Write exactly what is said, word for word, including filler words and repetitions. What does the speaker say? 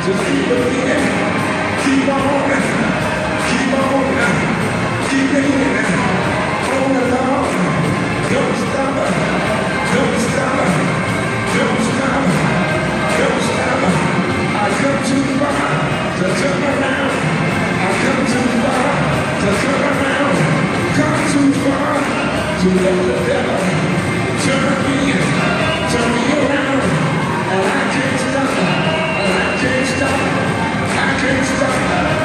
Just keep believing. Keep on. Keep on. Keep believing. On and on. Don't stop. Don't stop. Don't stop. Don't stop. I come too far to turn around. I come too far to turn around. Come too far to let the devil turn me, turn me around. And I can't stop. And I can't stop. I can't stop.